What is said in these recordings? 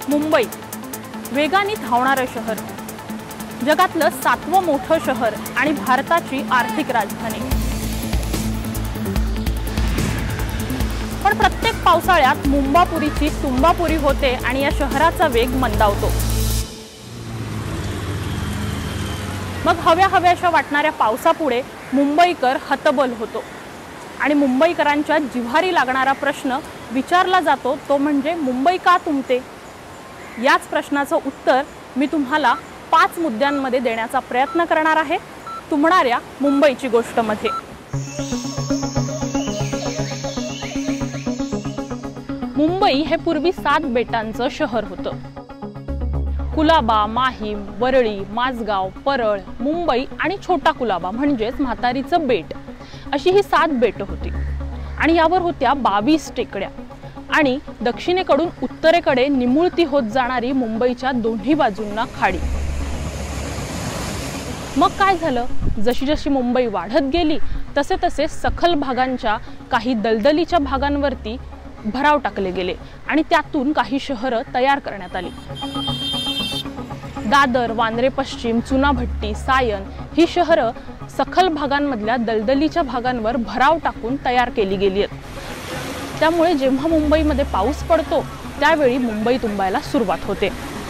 मुंबई वेगाने धावणारं शहर, जगातलं 7वं मोठं शहर आणि भारताची आर्थिक राजधानी। पण प्रत्येक पावसाळ्यात मुंबापुरीची तुंबापुरी होते आणि या शहराचा वेग मंदावतो। मग हव्याशा वाटणाऱ्या पावसापुढे मुंबईकर हतबल होतो आणि मुंबईकरांच्या जिव्हारी लागणारा प्रश्न विचारला जातो तो म्हणजे मुंबई का तुंबते। याच प्रश्नाचं उत्तर मी तुम्हाला 5 मुद्द्यांमध्ये देण्याचा प्रयत्न करणार आहे तुंबणाऱ्या मुंबईची गोष्टमध्ये। मुंबई हे पूर्वी 7 बेटांचं शहर होतं। कुलाबा, माहीम, वरळी, माझगाव, परळ, मुंबई आणि छोटा कुलाबा म्हणजेच म्हातारीचं बेट अशी ही 7 बेट होती आणि यावर होत्या 22 टेकड्या आणि दक्षिणेकडून उत्तरेकडे निमुळती होत जाणारी मुंबईच्या दोन्ही बाजूंना खाडी। मग काय झालं, जशी जशी मुंबई वाढत गेली तसे तसे सखल भागांच्या काही दलदलीच्या भागांवरती भराव टाकले गेले आणि त्यातून काही शहरं तयार करण्यात आली। दादर, वांद्रे पश्चिम, चुनाभट्टी, सायन ही शहरं सखल भागांमधल्या दलदलीच्या भागांवर भराव टाकून तयार केली गेली आहेत। त्यामुळे जेव्हा मुंबईमध्ये पाऊस पडतो त्यावेळी मुंबई तुंबायला सुरुवात होते।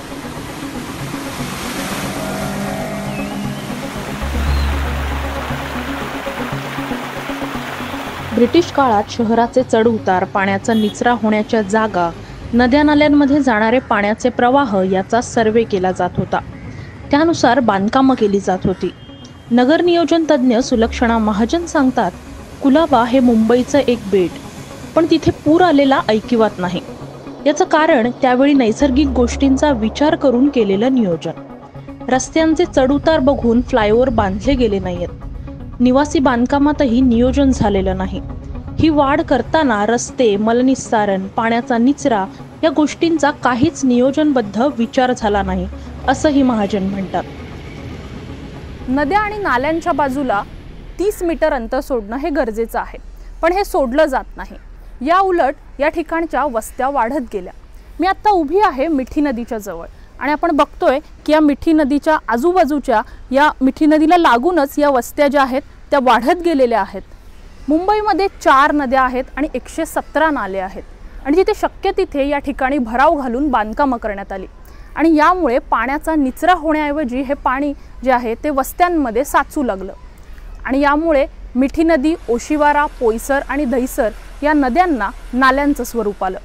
ब्रिटिश काळात शहराचे चढउतार, पाण्याचा निचरा होण्याच्या जागा, नद्या नाल्यांमध्ये जाणारे पाण्याचे प्रवाह याचा सर्वे केला जात होता। त्यानुसार बांधकामं केली जात होती। नगर नियोजन तज्ज्ञ सुलक्षणा महाजन सांगतात, कुलाबा हे मुंबईचं एक बेट, पण तिथे पूर आलेला ऐकिवात नाही। याचं कारण त्यावेळी नैसर्गिक गोष्टींचा विचार करून केलेलं नियोजन। रस्त्यांचे चढउतार बघून फ्लायओव्हर बांधले गेले नाहीत। निवासी बांधकामातही नियोजन झालेलं नाही। ही वाढ करताना रस्ते, मलनिस्सारण, पाण्याचा निचरा या गोष्टींचा काहीच नियोजनबद्ध विचार झाला नाही असंही महाजन म्हणतात। नद्या आणि नाल्यांच्या बाजूला 30 मीटर अंतर सोडणं हे गरजेचं आहे, पण हे सोडलं जात नाही। या उलट या ठिकाणच्या वस्त्या वाढत गेल्या। मी आता उभी आहे मिठी नदीच्या जवळ आणि आपण बघतोय की या मिठी नदीच्या आजूबाजूच्या या मिठी नदीला लागूनच या वस्त्या ज्या आहेत त्या वाढत गेलेल्या आहेत। मुंबईमध्ये 4 नद्या आहेत आणि 117 नाले आहेत आणि जिथे शक्य तिथे या ठिकाणी भराव घालून बांधकामं करण्यात आली आणि यामुळे पाण्याचा निचरा होण्याऐवजी हे पाणी जे आहे ते वस्त्यांमध्ये साचू लागलं आणि यामुळे मिठी नदी, ओशिवारा, पोईसर आणि दहिसर या नद्यांना नाल्यांचं स्वरूप आलं।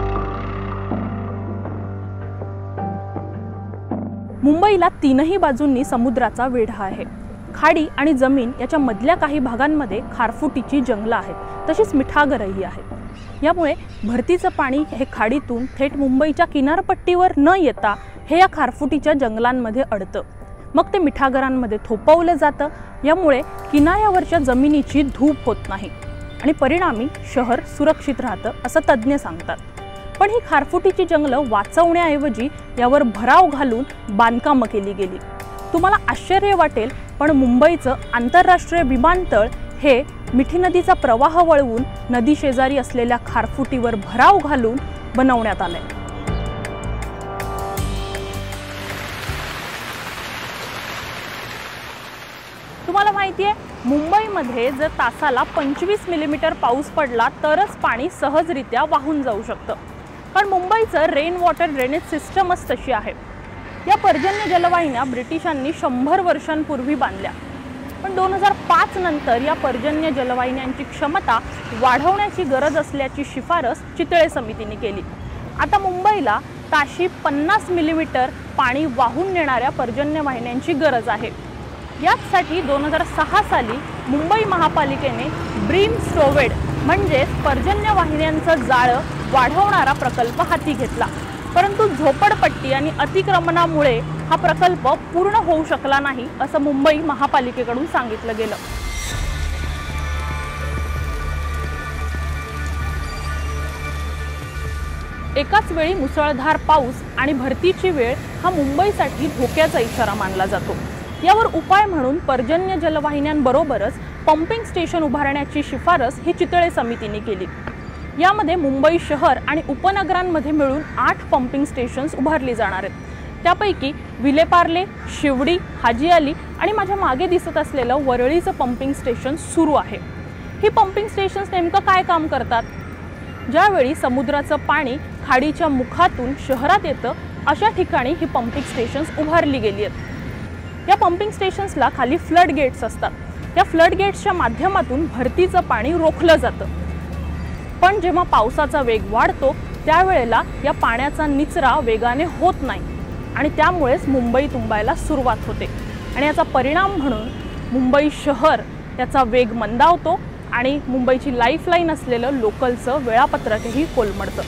मुंबईला 3ही बाजूंनी समुद्राचा वेढा आहे। खाडी आणि जमीन याच्या मधल्या काही भागांमध्ये खारफुटीची जंगलं आहेत, तशीच मिठागरही आहेत। यामुळे भरतीचं पाणी हे खाडीतून थेट मुंबईच्या किनारपट्टीवर न येता हे या खारफुटीच्या जंगलांमध्ये अडतं, मग ते मिठागरांमध्ये थोपवलं जातं। यामुळे किनाऱ्यावरच्या जमिनीची धूप होत नाही आणि परिणामी शहर सुरक्षित राहतं असं तज्ज्ञ सांगतात। पण ही खारफुटीची जंगलं वाचवण्याऐवजी यावर भराव घालून बांधकामं केली गेली। तुम्हाला आश्चर्य वाटेल, पण मुंबईचं आंतरराष्ट्रीय विमानतळ हे मिठी नदीचा प्रवाह वळवून नदी शेजारी असलेल्या खारफुटीवर भराव घालून बनवण्यात आलंय। तुम्हाला माहिती आहे, मुंबईमध्ये जर तासाला 25 मिलीमीटर पाऊस पडला तरच पाणी सहजरित्या वाहून जाऊ शकतं, पण मुंबईचं रेन वॉटर ड्रेनेज सिस्टमच तशी आहे। या पर्जन्य जलवाहिन्या ब्रिटिशांनी 100 वर्षांपूर्वी बांधल्या, पण 2005 नंतर या पर्जन्य जलवाहिन्यांची क्षमता वाढवण्याची गरज असल्याची शिफारस चितळे समितीने केली। आता मुंबईला ताशी 50 मिलीमीटर पाणी वाहून नेणाऱ्या पर्जन्य वाहिन्यांची गरज आहे। यासाठी 2006 साली मुंबई महापालिकेने ब्रीम स्टोवेड म्हणजे पर्जन्य वाहिन्यांचं जाळं वाढवणारा प्रकल्प हाती घेतला, परंतु झोपडपट्टी आणि अतिक्रमणामुळे हा प्रकल्प पूर्ण होऊ शकला नाही असं मुंबई महापालिकेकडून सांगितलं गेलं। एकाच वेळी मुसळधार पाऊस आणि भरतीची वेळ हा मुंबईसाठी धोक्याचा इशारा मानला जातो। यावर उपाय म्हणून पर्जन्य जलवाहिन्यांबरोबरच पंपिंग स्टेशन उभारण्याची शिफारस ही चितळे समितीने केली। यामध्ये मुंबई शहर आणि उपनगरांमध्ये मिळून 8 पंपिंग स्टेशन्स उभारली जाणार आहेत। त्यापैकी विलेपार्ले, शिवडी, हाजी अली आणि माझ्या मागे दिसत असलेलं वरळीचं पंपिंग स्टेशन सुरू आहे। ही पंपिंग स्टेशन्स नेमकं काय काम करतात? ज्यावेळी समुद्राचं पाणी खाडीच्या मुखातून शहरात येतं अशा ठिकाणी ही पंपिंग स्टेशन्स उभारली गेली आहेत। या पंपिंग स्टेशन्सला खाली फ्लड गेट्स असतात। त्या फ्लड गेट्सच्या माध्यमातून भरतीचं पाणी रोखलं जातं। पण जेव्हा पावसाचा वेग वाढतो त्यावेळेला या पाण्याचा निचरा वेगाने होत नाही आणि त्यामुळेच मुंबई तुंबायला सुरुवात होते आणि याचा परिणाम म्हणून मुंबई शहर त्याचा वेग मंदावतो आणि मुंबईची लाईफलाईन असलेलं लोकलचं वेळापत्रकही कोलमडतं।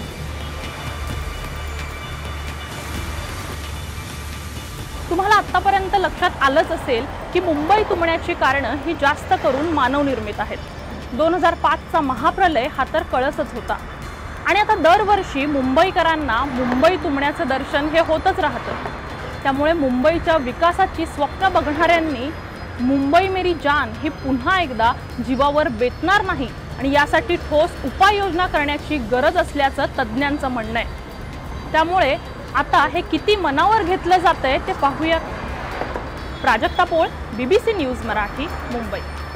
तुम्हाला आतापर्यंत लक्षात आलंच असेल की मुंबई तुंबण्याची कारणं ही जास्त करून मानवनिर्मित आहेत। 2005चा महाप्रलय हा तर कळसच होता आणि आता दरवर्षी मुंबईकरांना मुंबई तुंबण्याचं दर्शन हे होतच राहतं। त्यामुळे मुंबईच्या विकासाची स्वप्न बघणाऱ्यांनी मुंबई मेरी जान ही पुन्हा एकदा जीवावर बेतणार नाही आणि यासाठी ठोस उपाययोजना करण्याची गरज असल्याचं तज्ज्ञांचं म्हणणं आहे। त्यामुळे आता हे किती मनावर घेतलं जातंय ते पाहूया। Prajakta Pol, BBC news Marathi, Mumbai.